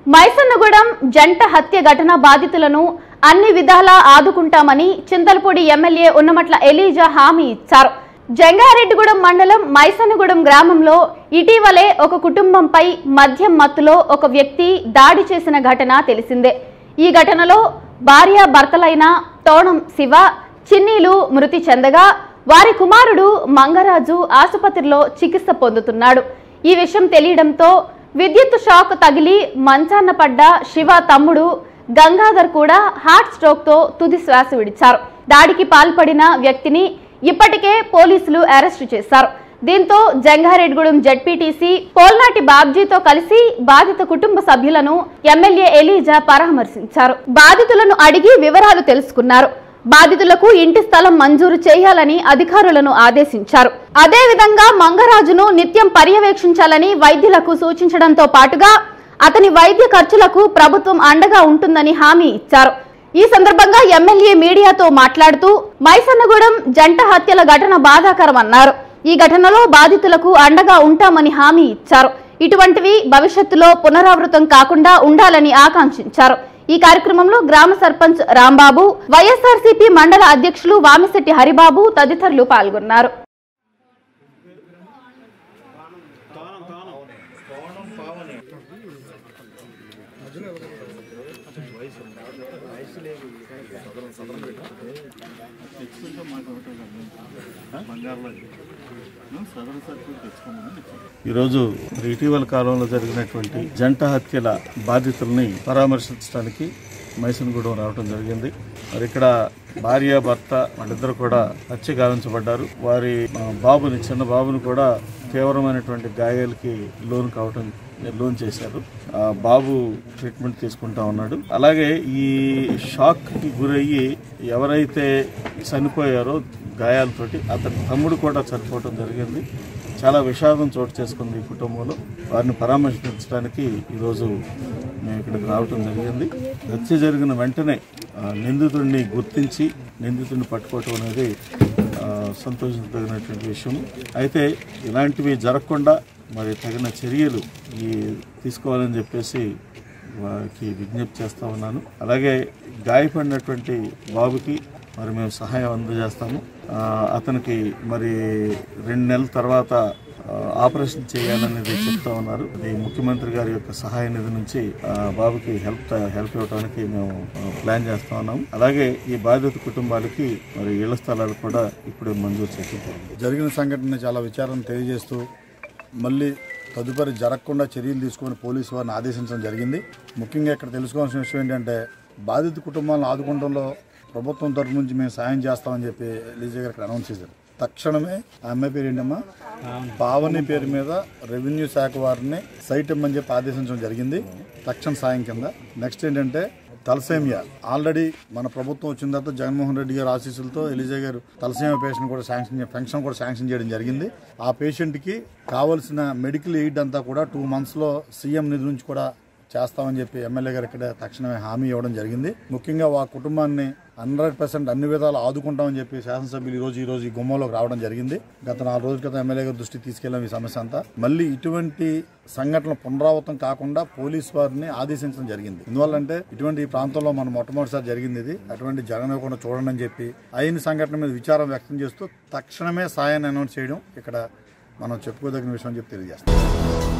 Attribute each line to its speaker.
Speaker 1: మైసన్నగూడెం జంట హత్య ఘటన బాధితులను అన్ని విధాలా ఆదుకుంటామని చింతలపూడి ఎమ్మెల్యే ఉన్నమట్ల ఎలీజా హామీ ఇచ్చారు. జంగారెడ్డిగూడెం మండలం మైసన్నగూడెం గ్రామంలో ఇటీవలే ఒక కుటుంబంపై మద్యం మత్తులో ఒక వ్యక్తి దాడి చేసిన ఘటన తెలిసిందే. ఈ ఘటనలో భార్యాభర్తలైన తోణం శివ, చిన్నీలు మృతి చెందగా వారి కుమారుడు మంగరాజు ఆసుపత్రిలో చికిత్స పొందుతున్నాడు. ఈ విషయం తెలియడంతో విద్యుత్ షాక్ తగిలి మంచాన పడ్డ శివ తమ్ముడు గంగాధర్ కూడా హార్ట్ స్ట్రోక్ తో తుది శ్వాస విడిచారు. దాడికి పాల్పడిన వ్యక్తిని ఇప్పటికే పోలీసులు అరెస్టు చేశారు. దీంతో జంగారెడ్డిగూడెం జడ్పీటీసీ పోల్నాటి బాబ్జీతో కలిసి బాధిత కుటుంబ సభ్యులను ఎమ్మెల్యే ఎలీజా పరామర్శించారు. బాధితులను అడిగి వివరాలు తెలుసుకున్నారు. బాధితులకు ఇంటి స్థలం మంజూరు చేయాలని అధికారులను ఆదేశించారు. అదేవిధంగా మంగరాజును నిత్యం పర్యవేక్షించాలని వైద్యులకు సూచించడంతో పాటుగా అతని వైద్య ఖర్చులకు ప్రభుత్వం అండగా ఉంటుందని హామీ ఇచ్చారు. ఈ సందర్భంగా ఎమ్మెల్యే మీడియాతో మాట్లాడుతూ మైసన్నగూడెం జంట హత్యల ఘటన బాధాకరమన్నారు. ఈ ఘటనలో బాధితులకు అండగా ఉంటామని హామీ ఇచ్చారు. ఇటువంటివి భవిష్యత్తులో పునరావృతం కాకుండా ఉండాలని ఆకాంక్షించారు. ఈ కార్యక్రమంలో గ్రామ సర్పంచ్ రాంబాబు, వైఎస్ఆర్సీపీ మండల అధ్యక్షులు వామిశెట్టి హరిబాబు తదితరులు పాల్గొన్నారు.
Speaker 2: ఈరోజు ఇటీవల కాలంలో జరిగినటువంటి జంట హత్యల బాధితుల్ని పరామర్శించడానికి మైసన్నగూడెం రావడం జరిగింది. మరి ఇక్కడ భార్య భర్త వాళ్ళిద్దరు కూడా హత్య గావించబడ్డారు. వారి చిన్న బాబుని కూడా తీవ్రమైనటువంటి గాయాలకి లోన్ చేశారు. బాబు ట్రీట్మెంట్ తీసుకుంటా ఉన్నాడు. అలాగే ఈ షాక్ కి గురయ్యి ఎవరైతే చనిపోయారో గాయాలతోటి అతని తమ్ముడు కూడా చనిపోవడం జరిగింది. చాలా విషాదం చోటు చేసుకుంది ఈ కుటుంబంలో. వారిని పరామర్శించడానికి ఈరోజు మేము ఇక్కడికి రావటం జరిగింది. హత్య జరిగిన వెంటనే నిందితుడిని గుర్తించి నిందితుడిని పట్టుకోవటం అనేది సంతోషించదగినటువంటి విషయం. అయితే ఇలాంటివి జరగకుండా మరి తగిన చర్యలు తీసుకోవాలని చెప్పేసి వారికి విజ్ఞప్తి చేస్తా ఉన్నాను. అలాగే గాయపడినటువంటి బాబుకి మరి మేము సహాయం అందజేస్తాము. అతనికి మరి 2 నెలల తర్వాత ఆపరేషన్ చేయాలనేది చెప్తా ఉన్నారు. అది ముఖ్యమంత్రి గారి యొక్క సహాయ నిధి నుంచి బాబుకి హెల్ప్ ఇవ్వడానికి మేము ప్లాన్ చేస్తా ఉన్నాము. అలాగే ఈ బాధిత కుటుంబాలకి మరి ఇళ్ల స్థలాలు కూడా ఇప్పుడే మంజూరు చేస్తాం.
Speaker 3: జరిగిన సంఘటన చాలా విచారణ తెలియజేస్తూ మళ్ళీ తదుపరి జరగకుండా చర్యలు తీసుకొని పోలీసు వారిని ఆదేశించడం జరిగింది. ముఖ్యంగా ఇక్కడ తెలుసుకోవాల్సిన విషయం ఏంటంటే బాధిత కుటుంబాలను ఆదుకోవడంలో ప్రభుత్వం తరఫు నుంచి మేము సాయం చేస్తామని చెప్పి ఎలీజా గారు ఇక్కడ అనౌన్స్ చేశారు. తక్షణమే ఆ అమ్మాయి పేరు ఏంటమ్మా పావని పేరు మీద రెవెన్యూ శాఖ వారిని సైట్ ఇమ్మని చెప్పి ఆదేశించడం జరిగింది తక్షణ సాయం కింద. నెక్స్ట్ ఏంటంటే తలసేమియా ఆల్రెడీ మన ప్రభుత్వం వచ్చిన తర్వాత జగన్మోహన్ రెడ్డి గారి ఆశీస్సులతో ఎలీజా గారు తలసేమియా పేషెంట్ కూడా పెన్షన్ కూడా శాంక్షన్ చేయడం జరిగింది. ఆ పేషెంట్కి కావాల్సిన మెడికల్ ఎయిడ్ అంతా కూడా 2 monthsలో సీఎం నిధి నుంచి కూడా చేస్తామని చెప్పి ఎమ్మెల్యే గారు ఇక్కడ తక్షణమే హామీ ఇవ్వడం జరిగింది. ముఖ్యంగా ఆ కుటుంబాన్ని 100% అన్ని విధాలు ఆదుకుంటామని చెప్పి శాసనసభ్యులు ఈరోజు ఈ గుమ్మంలోకి రావడం జరిగింది. గత 4 రోజుల క్రితం ఎమ్మెల్యే గారి దృష్టికి తీసుకెళ్లాం ఈ సమస్య అంతా. మళ్ళీ ఇటువంటి సంఘటనలు పునరావృతం కాకుండా పోలీసు వారిని ఆదేశించడం జరిగింది. ఎందువల్లంటే ఇటువంటి ఈ ప్రాంతంలో మనం మొట్టమొదటిసారి జరిగింది ఇది. అటువంటి జరగకుండా చూడండి అని చెప్పి అయిన సంఘటన మీద విచారం వ్యక్తం చేస్తూ తక్షణమే సాయాన్ని అనౌన్స్ చేయడం ఇక్కడ మనం చెప్పుకోదగిన విషయం అని చెప్పి తెలియజేస్తాం.